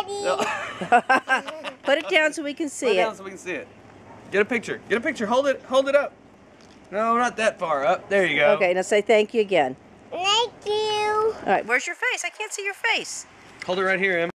Daddy. No. Put it down so we can see Put it it. down so we can see it. Get a picture. Get a picture. Hold it up. No, not that far up. There you go. Okay, now say thank you again. Thank you. All right, where's your face? I can't see your face. Hold it right here, Em.